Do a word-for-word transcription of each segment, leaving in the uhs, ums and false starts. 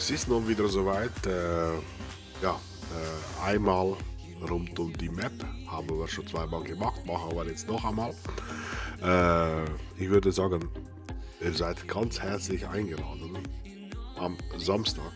Es ist nun wieder soweit. Äh, ja, äh, einmal rund um die Map haben wir schon zweimal gemacht, machen wir jetzt noch einmal. Äh, ich würde sagen, ihr seid ganz herzlich eingeladen, am Samstag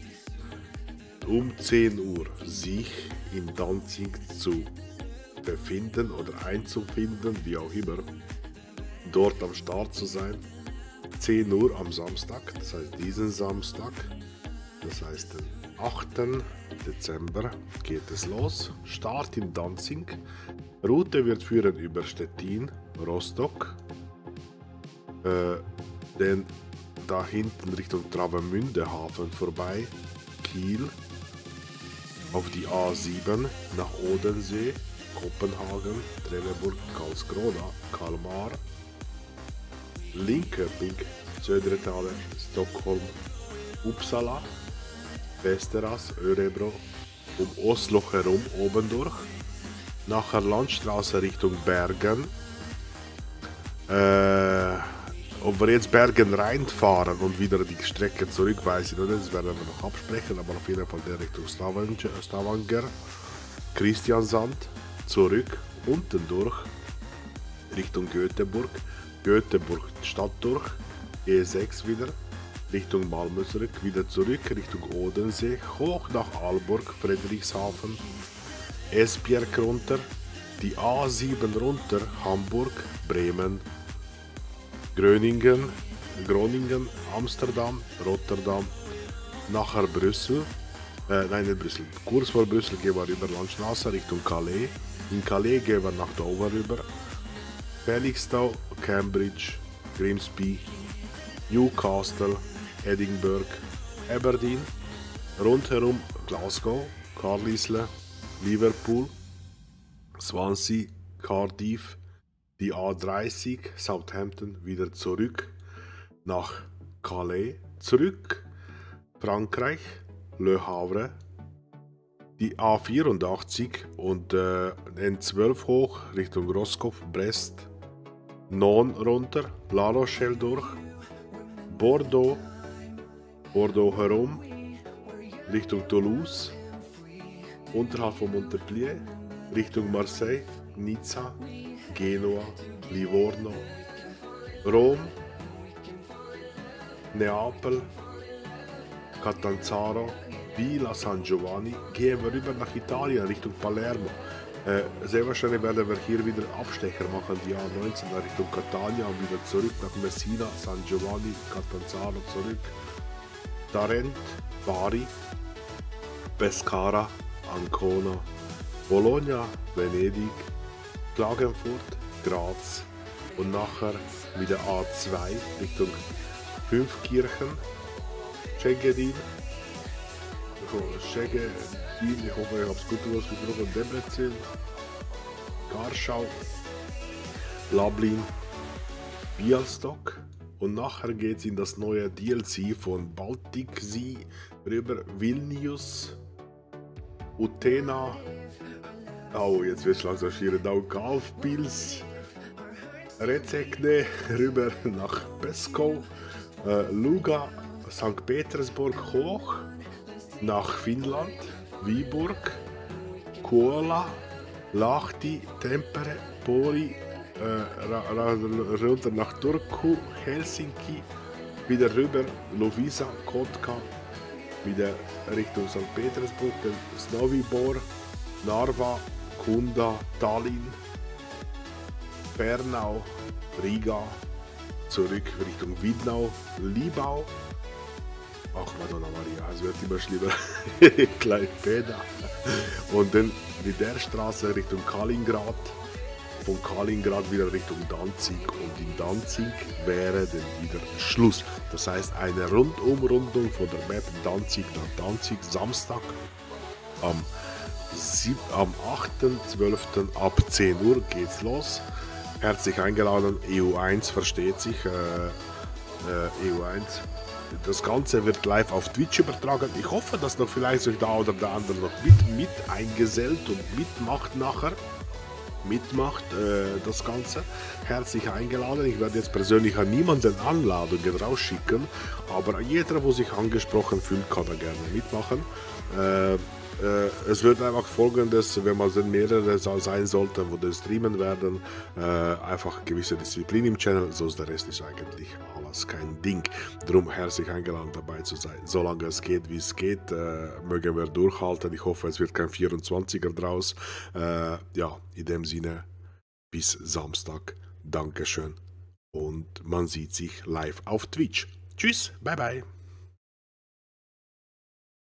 um zehn Uhr sich in Danzig zu befinden oder einzufinden, wie auch immer, dort am Start zu sein. zehn Uhr am Samstag, das heißt diesen Samstag, das heißt den achten Dezember geht es los. Start in Danzig. Route wird führen über Stettin, Rostock, äh, dann da hinten Richtung Travemünde Hafen vorbei, Kiel, auf die A sieben nach Odensee, Kopenhagen, Trelleborg, Karlskrona, Kalmar, Linköping, Södertälje, Stockholm, Uppsala, Västerås, Örebro, um Oslo herum oben durch, nachher Landstraße Richtung Bergen. Äh, ob wir jetzt Bergen reinfahren und wieder die Strecke zurückweisen, oder? Das werden wir noch absprechen, aber auf jeden Fall der Richtung Stavanger, Stavanger, Kristiansand, zurück, unten durch, Richtung Göteborg, Göteborg Stadt durch, E sechs wieder, Richtung Malmö zurück, wieder zurück Richtung Odensee, hoch nach Aalborg, Friedrichshafen, Esbjerg runter, die A sieben runter, Hamburg, Bremen, Groningen, Groningen, Amsterdam, Rotterdam, nachher Brüssel, äh, nein nicht Brüssel, kurz vor Brüssel gehen wir über Landstraße Richtung Calais, in Calais gehen wir nach Dover rüber, Felixstowe, Cambridge, Grimsby, Newcastle, Edinburgh, Aberdeen, rundherum Glasgow, Carlisle, Liverpool, Swansea, Cardiff, die A dreißig, Southampton, wieder zurück nach Calais, zurück Frankreich, Le Havre, die A vierundachtzig und äh, N zwölf hoch Richtung Roscoff, Brest, Non runter, La Rochelle durch, Bordeaux, Bordeaux herum, Richtung Toulouse, unterhalb von Montpellier, Richtung Marseille, Nizza, Genua, Livorno, Rom, Neapel, Catanzaro, Villa San Giovanni, gehen wir rüber nach Italien, Richtung Palermo. Äh, sehr wahrscheinlich werden wir hier wieder Abstecher machen, die A neunzehn Richtung Catania und wieder zurück nach Messina, San Giovanni, Catanzaro zurück, Tarent, Bari, Pescara, Ancona, Bologna, Venedig, Klagenfurt, Graz und nachher wieder A zwei Richtung Fünfkirchen, Szegedin, Szegedin, ich hoffe, ich habe es gut ausgesprochen, Debrecen, Garschau, Lublin, Bialystok und nachher geht es in das neue D L C von Baltic Sea rüber, Vilnius, Utena, oh jetzt wird es langsam schier, Daugavpils, Rezekne rüber nach Peskow, äh, Luga, Sankt Petersburg hoch, nach Finnland, Viborg, Kuola, Lahti, Tampere, Pori, äh, runter nach Turku, Helsinki, wieder rüber, Lovisa, Kotka, wieder Richtung Sankt Petersburg, dann Snovibor, Narva, Kunda, Tallinn, Bernau, Riga, zurück Richtung Widnau, Libau, ach Madonna Maria, es wird immer schlimmer, Klaipeda und dann mit der Straße Richtung Kaliningrad, von Kaliningrad wieder Richtung Danzig und in Danzig wäre dann wieder Schluss. Das heißt eine Rundumrundung von der Map Danzig nach Danzig, Samstag am, am achten zwölften ab zehn Uhr geht's los. Herzlich eingeladen, E U eins versteht sich, äh, äh, E U eins. Das Ganze wird live auf Twitch übertragen. Ich hoffe, dass noch vielleicht sich da oder der andere noch mit, mit eingesellt und mitmacht nachher. mitmacht, äh, das Ganze, herzlich eingeladen. Ich werde jetzt persönlich an niemanden Anladungen rausschicken, aber jeder, der sich angesprochen fühlt, kann da gerne mitmachen. Äh, äh, es wird einfach folgendes, wenn man dann mehrere sein sollte, wo das streamen werden, äh, einfach gewisse Disziplin im Channel, so ist der Rest ist eigentlich alles kein Ding. Darum herzlich eingeladen dabei zu sein. Solange es geht, wie es geht, äh, mögen wir durchhalten. Ich hoffe, es wird kein vierundzwanziger draus. Äh, ja, in dem Sinne, bis Samstag. Dankeschön. Und man sieht sich live auf Twitch. Tschüss, bye bye.